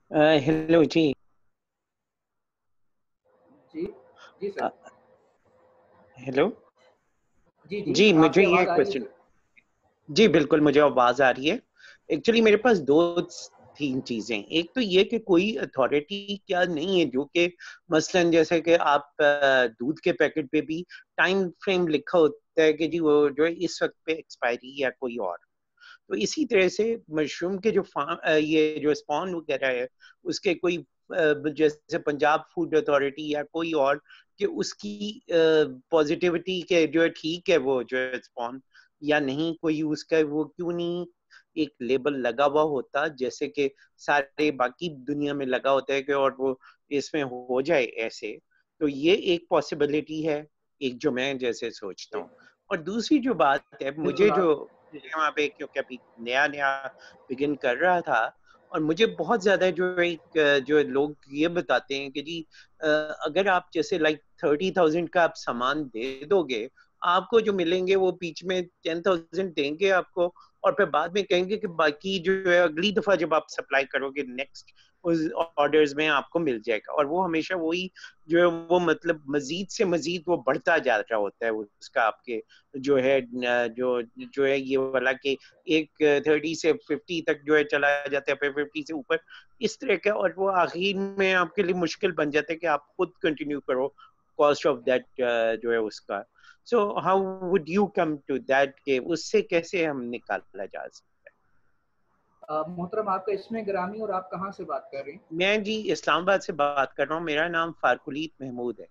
Hello जी। जी, जी अ, सर। हेलो। जी, जी, जी, मुझे आपकी ये आवाज़ आ रही है क्वेश्चन। सर? जी, बिल्कुल मुझे आवाज़ आ रही है। एक्चुअली मेरे पास 2-3 चीज़ें। एक तो ये कि कोई अथॉरिटी क्या नहीं है जो कि मसलन जैसे कि आप दूध के पैकेट पे भी टाइम फ्रेम लिखा होता है कि जी वो जो है इस वक़्त पे एक्सपायरी या कोई और। तो इसी तरह से मशरूम के जो ये जो स्पॉन वगैरह है उसके कोई जैसे पंजाब फूड अथॉरिटी या कोई और कि उसकी पॉजिटिविटी के जो है ठीक है वो जो है स्पॉन या नहीं कोई उसका वो क्यों नहीं एक लेबल लगा हुआ होता जैसे कि सारे बाकी दुनिया में लगा होता है कि और वो इसमें हो जाए ऐसे। तो ये एक पॉसिबिलिटी है, एक जो मैं जैसे सोचता जी, हूँ। और दूसरी जो बात है मुझे बिल्कुल जो आप वहाँ पे क्योंकि अभी नया-नया बिगिन कर रहा था और मुझे बहुत ज़्यादा जो लोग ये बताते हैं कि जी अगर आप जैसे लाइक 30,000 का आप सामान दे दोगे, आपको जो मिलेंगे वो बीच में 10,000 देंगे आपको और फिर बाद में कहेंगे कि बाकी जो है अगली दफ़ा जब आप सप्लाई करोगे नेक्स्ट उस ऑर्डर्स में आपको मिल जाएगा और वो हमेशा वही जो है वो मतलब मज़ीद से मज़ीद वो बढ़ता जा रहा होता है उसका आपके जो है जो है ये वाला कि एक 30 से 50 तक जो है चला जाता है फिर 50 से ऊपर इस तरह का और वो आखिर में आपके लिए मुश्किल बन जाता है कि आप खुद कंटिन्यू करो कॉस्ट ऑफ दैट जो है उसका। So how would you come to that कि उससे कैसे हम निकाला जा सकता मोहतरम आपका इसमें ग्रामी और आप कहाँ से बात कर रही हैं? है? मैं जी इस्लामाबाद से बात कर रहा हूँ, मेरा नाम फारकुलीत महमूद है।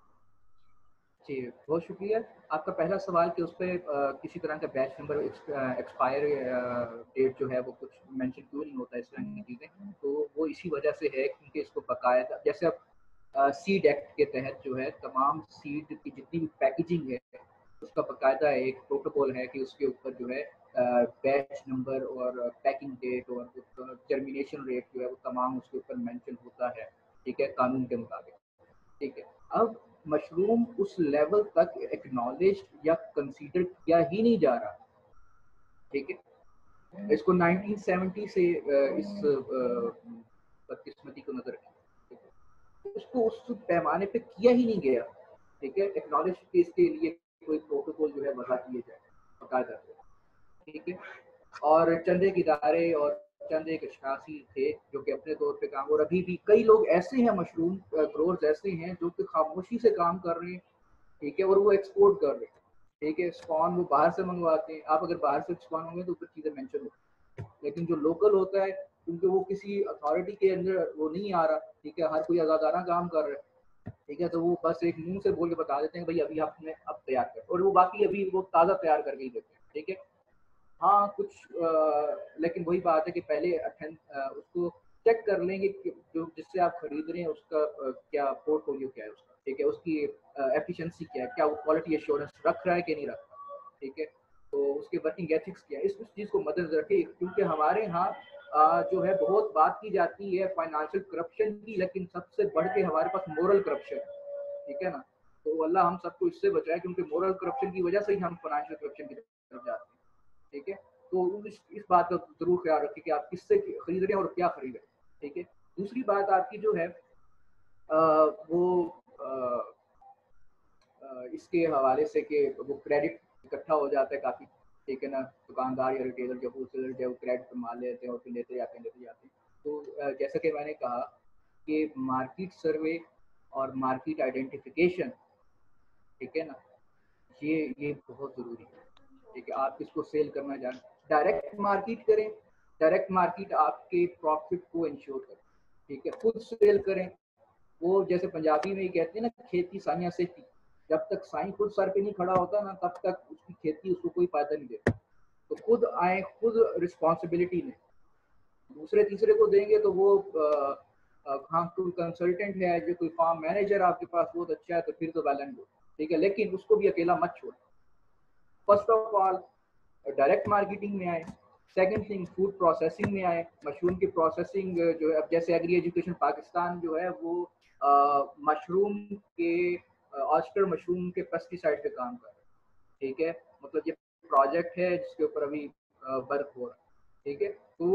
जी, बहुत शुक्रिया। आपका पहला सवाल कि उसपे किसी तरह का बैच नंबर एक्सपायर डेट जो है वो कुछ मेंशन क्यों नहीं होता, इस तरह की चीज़ें। तो वो इसी वजह से है क्योंकि इसको बाकायदा जैसे अब सीड एक्ट के तहत जो है तमाम सीड की जितनी भी पैकेजिंग है, उसका बाकायदा एक प्रोटोकॉल है कि उसके ऊपर जो है बैच नंबर और पैकिंग डेट और जर्मिनेशन रेट जो है वो तमाम उसके ऊपर मेंशन होता है, ठीक है, कानून के मुताबिक। ठीक है। अब मशरूम उस लेवल तक एक्नॉलेज्ड या कंसीडर किया ही नहीं जा रहा, ठीक है। इसको 1970 से इस बदकिस्मती को नजर रखें, ठीक है। इसको उस पैमाने पे किया ही नहीं गया, ठीक है। एक्नॉलेज के इसके लिए कोई प्रोटोकॉल जो है वजह किए जाए बाकायदा, ठीक है। और चंद एक इदारे और चंद एक अशखासी थे जो कि अपने तौर पे काम, और अभी भी कई लोग ऐसे हैं मशरूम ग्रोवर्स ऐसे हैं जो कि खामोशी से काम कर रहे हैं, ठीक है, और वो एक्सपोर्ट कर रहे हैं, ठीक है। स्पॉन वो बाहर से मंगवाते हैं, आप अगर बाहर से स्पॉन होंगे तो ऊपर चीज़ें मेंशन होती हैं, लेकिन जो लोकल होता है क्योंकि वो किसी अथॉरिटी के अंदर वो नहीं आ रहा, ठीक है, हर कोई आज़ादाना काम कर रहा है, ठीक है, तो वो बस एक मुंह से बोल के बता देते हैं भाई अभी आपने अब तैयार कर, और वो बाकी अभी वो ताज़ा तैयार करके ही देते हैं, ठीक है। हाँ, कुछ लेकिन वही बात है कि पहले उसको चेक कर लेंगे कि जो जिससे आप खरीद रहे हैं उसका क्या पोर्टफोलियो क्या है उसका, ठीक है, उसकी एफिशिएंसी क्या है, क्या वो क्वालिटी एश्योरेंस रख रहा है कि नहीं रख रहा, ठीक है, तो उसके वर्किंग एथिक्स क्या है, इस चीज़ को मद्देनजर रखें क्योंकि हमारे यहाँ जो है बहुत बात की जाती है फाइनेंशियल करप्शन की, लेकिन सबसे बढ़ के हमारे पास मोरल करप्शन है, ठीक है ना। तो अल्लाह हम सबको इससे बचाए क्योंकि मोरल करप्शन की वजह से ही हम फाइनेंशियल करप्शन की तरफ जाते हैं, ठीक है। तो इस बात का ज़रूर ख्याल रखें कि आप किससे खरीद रहे हैं और क्या खरीद रहे हैं, ठीक है। दूसरी बात आपकी जो है वो अ, इसके हवाले से कि वो क्रेडिट इकट्ठा हो जाता है काफ़ी, ठीक है ना, दुकानदार या रिटेलर जो होलसेलर जो क्रेडिट पर माल लेते हैं और फिर लेते जाते हैं। तो जैसा कि मैंने कहा कि मार्केट सर्वे और मार्केट आइडेंटिफिकेशन, ठीक है ना, ये बहुत ज़रूरी है, ठीक है। आप किसको सेल करना जान डायरेक्ट मार्केट करें, डायरेक्ट मार्केट आपके प्रॉफिट को इंश्योर करे, ठीक है। खुद सेल करें, वो जैसे पंजाबी में ही कहते हैं ना, खेती साइयां सेठी, जब तक साई खुद सर पे नहीं खड़ा होता ना तब तक उसकी खेती उसको कोई फायदा नहीं देता। तो खुद आए, खुद रिस्पॉन्सिबिलिटी लें, दूसरे तीसरे को देंगे तो वो हाँ कोई कंसल्टेंट है जो कोई फार्म मैनेजर आपके पास बहुत अच्छा है तो फिर तो वेल एंड गुड, ठीक है, लेकिन उसको भी अकेला मत छोड़। First of all direct marketing में आए, सेकंड थिंग फूड प्रोसेसिंग में आए, मशरूम की प्रोसेसिंग जो है, अब जैसे एग्री एजुकेशन पाकिस्तान जो है वो मशरूम के ऑयस्टर मशरूम के पेस्टिसाइड पे काम कर रहा है, ठीक है। मतलब ये प्रोजेक्ट है जिसके ऊपर अभी वर्क हो रहा है, ठीक है। तो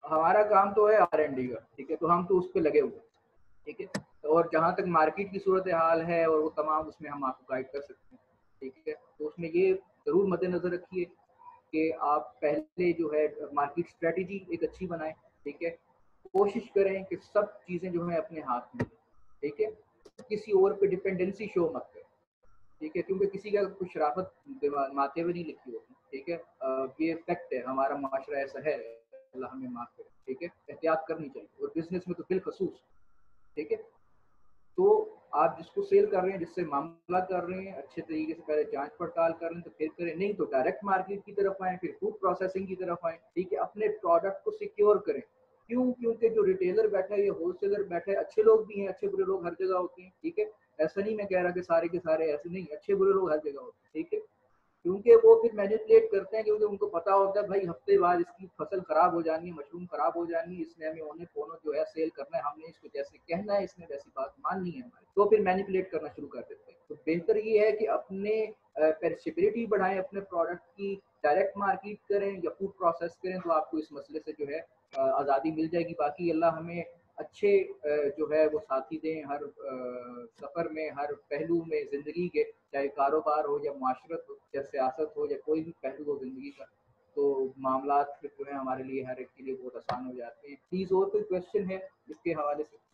हमारा काम तो है R&D का, ठीक है, तो हम तो उस पर लगे हुए, ठीक है। और जहाँ तक मार्केट की सूरत हाल है और वो तमाम, उसमें हम आपको गाइड कर सकते हैं, ठीक है। तो उसमें ये ज़रूर मद्देनज़र रखिए कि आप पहले जो है मार्केट स्ट्रेटजी एक अच्छी बनाएं, ठीक है। कोशिश करें कि सब चीज़ें जो है अपने हाथ में, ठीक है, किसी और पे डिपेंडेंसी शो मत करें, ठीक है, क्योंकि किसी का कुछ शराफत माथे में नहीं लिखी होती, ठीक है। ये फैक्ट है, हमारा माशरा ऐसा है, अल्लाह हमें माफ करे, ठीक है। एहतियात करनी चाहिए, और बिजनेस में तो बिलखसूस, ठीक है। तो आप जिसको सेल कर रहे हैं, जिससे मामला कर रहे हैं, अच्छे तरीके से पहले जांच पड़ताल कर लें तो फिर करें, नहीं तो डायरेक्ट मार्केट की तरफ आएँ, फिर फूड प्रोसेसिंग की तरफ आएँ, ठीक है। अपने प्रोडक्ट को सिक्योर करें, क्यों? क्योंकि जो रिटेलर बैठा है या होलसेलर बैठा है, अच्छे लोग भी हैं, अच्छे बुरे लोग हर जगह होते हैं, ठीक है। ऐसा नहीं मैं कह रहा कि सारे के सारे ऐसे नहीं, अच्छे बुरे लोग हर जगह होते हैं, ठीक है। क्योंकि वो फिर मैनिपुलेट करते हैं, क्योंकि उनको पता होता है भाई हफ्ते बाद इसकी फसल खराब हो जानी है, मशरूम खराब हो जानी है, इसने हमें ओने पोनो जो है सेल करना है, हमने इसको जैसे कहना है इसने वैसी बात माननी है हमारी, तो फिर मैनिपुलेट करना शुरू कर देते हैं। तो बेहतर ये है कि अपने पेरिशेबिलिटी बढ़ाएं, अपने प्रोडक्ट की डायरेक्ट मार्केट करें या फूड प्रोसेस करें, तो आपको इस मसले से जो है आज़ादी मिल जाएगी। बाकी अल्लाह हमें अच्छे जो है वो साथी दें हर सफ़र में, हर पहलू में ज़िंदगी के, चाहे कारोबार हो या मुआशरत हो या सियासत हो या कोई भी पहलू हो ज़िंदगी का, तो मामलात फिर जो है हमारे लिए हर एक के लिए बहुत आसान हो जाते हैं। प्लीज़ और कोई क्वेश्चन है इसके हवाले से?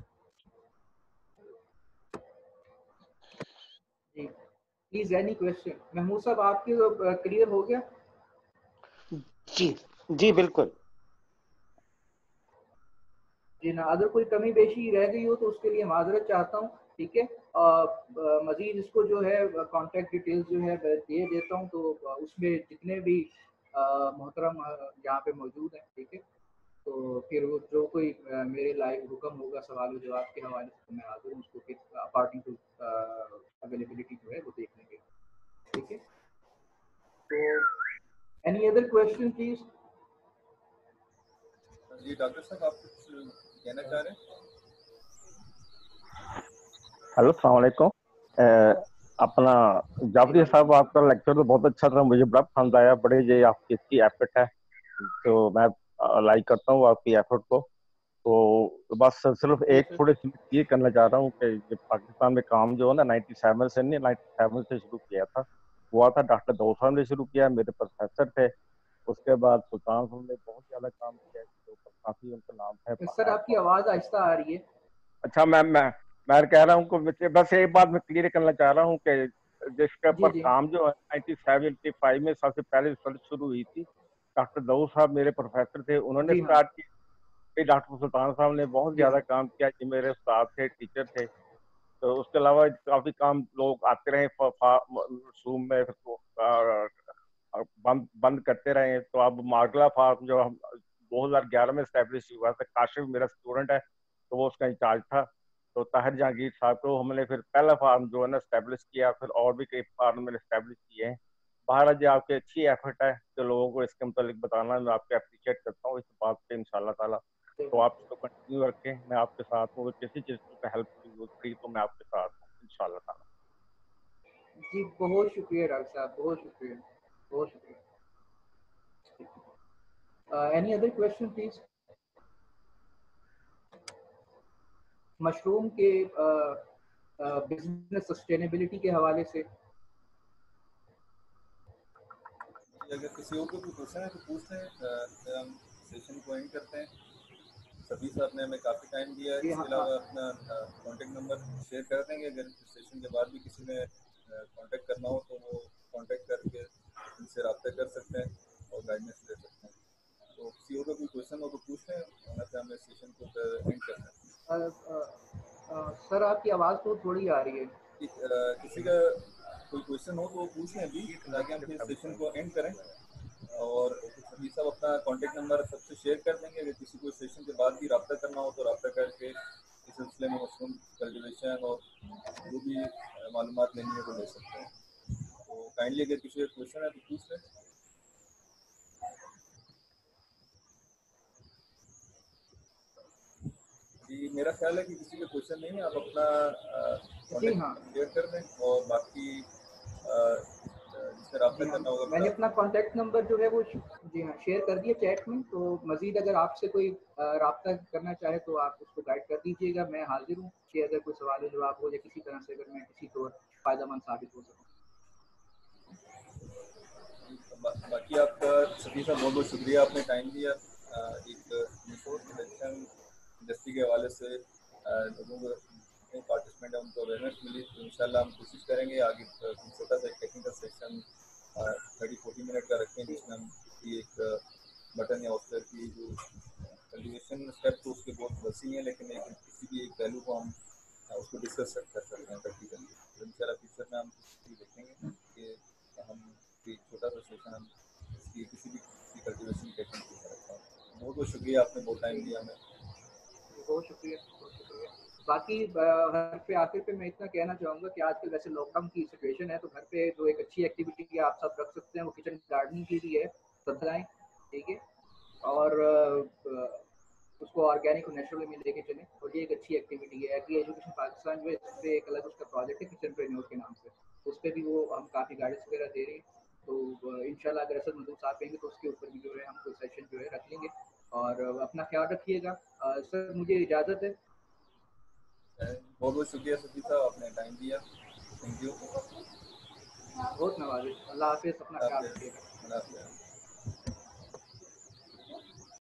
जी प्लीज़, एनी क्वेश्चन? महमूद साहब आपके क्लियर हो गया? जी जी बिल्कुल। जी ना, अगर कोई कमी पेशी रह गई हो तो उसके लिए माजरत चाहता हूँ, ठीक है। मजीद इसको जो है कॉन्टैक्ट डिटेल्स जो है दे देता हूँ, तो उसमें जितने भी मोहतरम यहाँ पे मौजूद हैं, ठीक है। तो फिर वो जो कोई मेरे लायक हुक्म होगा सवाल जवाब के हवाले से, तो मैं हाजिर हूँ, उसको फिर अकॉर्डिंग टू अवेलेबिलिटी जो है वो देख लेंगे, ठीक है। तो एनी अदर क्वेश्चन प्लीज? जी डॉक्टर साहब, आप कुछ कहना चाह रहे हैं? हेलो, अस्सलाम वालेकुम। अपना जाफरी साहब, आपका लेक्चर तो बहुत अच्छा था, मुझे बड़ा पसंद आया। बड़े ये आपकी इसकी एफर्ट है, तो मैं लाइक करता हूँ आपकी एफर्ट को। तो बस सिर्फ एक थोड़ी सी ये करना चाह रहा हूँ कि ये पाकिस्तान में काम जो है ना 97 से नहीं, 97 से शुरू किया था, हुआ था डॉक्टर दाऊद साहब ने शुरू किया, मेरे प्रोफेसर थे। उसके बाद सुल्तान साहब ने बहुत ज्यादा काम किया, इसके ऊपर काफी उनका नाम सर है। आपकी आवाज आहिस्ता आ रही है। अच्छा, मैं कह रहा हूँ कि बस एक बात मैं क्लियर करना चाह रहा हूँ कि जिसके जी ऊपर जी काम जो है 1975 में सबसे पहले रिसर्च शुरू हुई थी, डॉक्टर दाऊद साहब मेरे प्रोफेसर थे, उन्होंने जी हाँ स्टार्ट की। फिर डॉक्टर सुल्तान साहब ने बहुत जी ज्यादा हाँ काम किया, ये मेरे उस्ताद थे, टीचर थे। तो उसके अलावा काफी काम लोग आते रहे मशरूम में, फिर तो, बंद बंद करते रहे। तो अब मार्गला फार्म जो हम 2011 में स्टैब्लिश हुआ था, काशिफ मेरा स्टूडेंट है, तो वो उसका इंचार्ज था। तो ताहिर जहांगीर साहब को हमने फिर पहला फार्म जो है ना स्टैब्लिश किया, फिर और भी कई फार्म मैंने स्टैब्लिश किए हैं। बाहर जी आपकी अच्छी एफर्ट है जो लोगों को इसके मुतालिक बताना, मैं आपको अप्रिशिएट करता हूँ इस बात पे इंशाल्लाह ताला। तो आप इसको कंटिन्यू रखें, मैं आपके साथ हूँ, अगर किसी चीज़ की हेल्प की जरूरत पड़ी तो मैं आपके साथ हूँ इंशाल्लाह ताला। जी, बहुत शुक्रिया डॉक्टर साहब, बहुत शुक्रिया, बहुत शुक्रिया। Any other question please? Mushroom के बिजनेस सस्टेनेबिलिटी के हवाले से। अगर किसी और को कोई क्वेश्चन है तो पूछ लें, फिर हम सेशन को एंड करते हैं। सभी साहब ने हमें काफ़ी टाइम दिया है। जी इसके हाँ अलावा अपना कॉन्टेक्ट नंबर शेयर कर देंगे, अगर सेशन के बाद भी किसी ने कॉन्टेक्ट करना हो तो वो कॉन्टेक्ट करके इनसे रब्ता कर सकते हैं और गाइडेंस ले सकते हैं। तो किसी और का कोई क्वेश्चन हो तो पूछ लें, वरना फिर हमें सेशन को एंड करना है। सर आपकी आवाज़ तो थोड़ी आ रही है। किसी का कोई क्वेश्चन हो तो वो पूछ लें अभी, ताकि हम फिर सेशन को एंड करें। और सभी सब अपना कॉन्टेक्ट नंबर सबसे शेयर कर देंगे, अगर किसी को सेशन के बाद भी रब्ता करना हो तो रब्ता करके इस सिलसिले में मशरूम कल्टिवेशन और जो भी मालूमात लेनी है वो ले सकते हैं। तो काइंडली अगर किसी का क्वेश्चन है तो पूछ लें। जी, मेरा ख्याल है कि किसी का क्वेश्चन नहीं है, आप अपना जी कॉन्टेक्ट हाँ, नंबर शेयर कर दें और बाकी जिससे रब्ता जी हाँ, करना होगा मैंने फिर अपना कॉन्टैक्ट नंबर जो है वो जी हाँ, शेयर कर दिए चैट में। तो मज़ीद अगर आपसे कोई राब्ता करना चाहे तो आप उसको गाइड कर दीजिएगा। मैं हाज़िर हूँ कि अगर कोई सवाल जवाब हो या किसी तरह से अगर मैं किसी को फ़ायदेमंद साबित हो सकूँ। बाकी आपका सभी साहब बहुत बहुत शुक्रिया, आपने टाइम दिया। एक इलेक्शन इंडस्ट्री के हवाले से लोगों को जितने पार्टिसिपेंट हैं उनको अवेयरनेस मिली, तो इंशाल्लाह हम कोशिश करेंगे आगे छोटा सा एक टेक्निकल सेशन 30-40 मिनट का रखें, जिसमें हम एक बटन या ऑफर की जो कल्टिवेशन स्टेप तो उसके बहुत वसी हैं, लेकिन एक किसी भी एक पहलू को हम उसको डिस्कस कर सकते हैं प्रैक्टिकली। तो इंशाल्लाह फ्यूचर में हम देखेंगे कि हम एक छोटा सा सेशन हम इसकी किसी भी कल्टिवेशन टेक्निक की तरफ। बहुत बहुत शुक्रिया, आपने बहुत टाइम दिया हमें। बहुत शुक्रिया, बहुत शुक्रिया। बाकी घर पे आखिर पे मैं इतना कहना चाहूँगा कि आजकल वैसे लॉकडाउन की सिचुएशन है, तो घर पे जो एक अच्छी एक्टिविटी आप सब रख सकते हैं वो किचन गार्डनिंग की भी है, सब लगाएं, ठीक है। और उसको ऑर्गेनिक और नेचुरल में लेके चलें, और ये एक अच्छी एक्टिविटी है। एग्री एजुकेशन पाकिस्तान जो है इस पर एक अलग उसका प्रोजेक्ट है किचनप्रेन्योर के नाम से, उस पर भी वो हम काफ़ी गाइडेंस वगैरह दे रहे हैं। तो इंशाल्लाह अगर असद मजदूर साहब कहेंगे तो उसके ऊपर भी जो है हम कोई सेशन जो है रख लेंगे। और अपना ख्याल रखिएगा। सर मुझे इजाज़त है। बहुत बहुत शुक्रिया सभी साहब, आपने टाइम दिया। Thank you. बहुत नवाजिश। अल्लाह हाफिज़, अपना ख्याल रखिएगा। अल्लाह हाफ़िज़।